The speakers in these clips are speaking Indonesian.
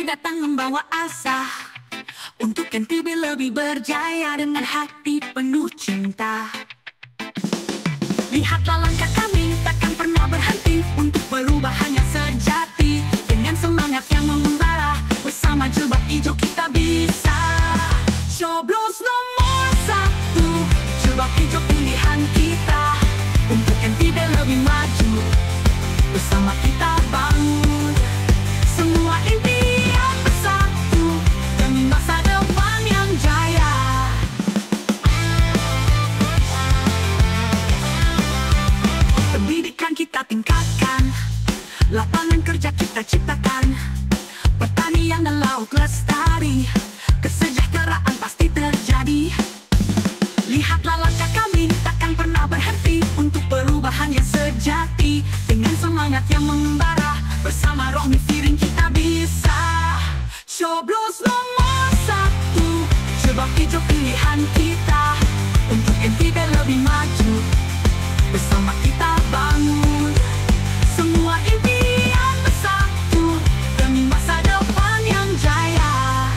NTB datang membawa asa untuk NTB lebih berjaya dengan hati penuh cinta. Lihatlah langkah kami takkan pernah berhenti untuk perubahan yang sejati. Dengan semangat yang membara, bersama jilbab hijau kita bisa. Coblos nomor 1, jilbab hijau pilihan kita. Untuk NTB lebih maju, bersama kita bangun. Semua impian bersatu demi masa depan yang jaya. Pendidikan kita tingkatkan, lapangan kerja kita ciptakan, pertanian dan laut lestari, kesejahteraan pasti terjadi. Lihatlah langkah kami takkan pernah berhenti untuk perubahan yang sejati. Dengan semangat yang membara, bersama Rohmi Firin kita bisa. Coblos nomor 1, jilbab hijau pilihan kita. Untuk NTB lebih maju, bersama kita bangun. Semua impian bersatu demi masa depan yang jaya.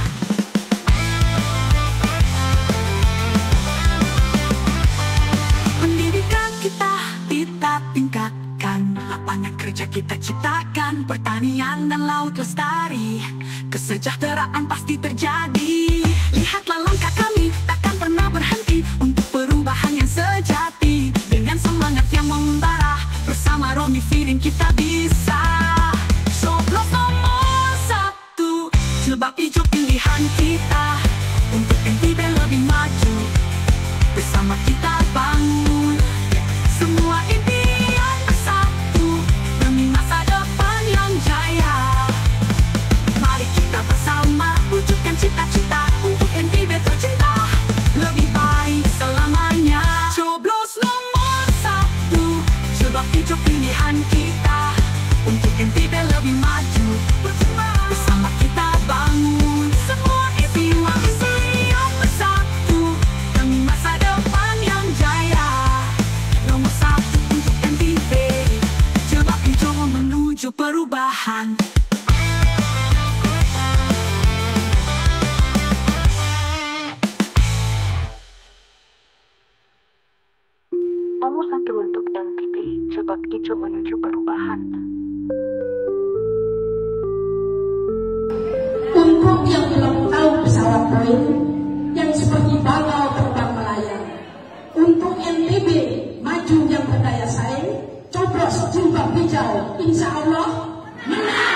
Pendidikan kita tingkatkan, lapangan kerja kita ciptakan, pertanian dan laut lestari, kesejahteraan pasti terjadi. Lihatlah langkah kami takkan pernah berhenti untuk perubahan yang sejati. Dengan semangat yang membara, bersama Rohmi Firin kita bisa. Coblos nomor 1, jilbab hijau pilihan kita. Untuk NTB lebih maju, bersama kita bangun. Semua impian bersatu demi masa depan yang jaya. Mari kita bersama wujudkan cita-cita untuk NTB tercinta, lebih baik selamanya. Coblos nomor 1, jilbab hijau pilihan kita. Untuk NTB lebih maju, bersama kita bangun. Semua impian bersatu demi masa depan yang jaya. Nomor 1 untuk NTB, jilbab hijau menuju perubahan. Nomor 1 untuk NTB, jilbab hijau menuju perubahan. Untuk yang belum tahu pesawat Boeing yang seperti bangau terbang melayang. Untuk NTB maju yang berdaya saing, coblos jilbab hijau, insya Allah menang.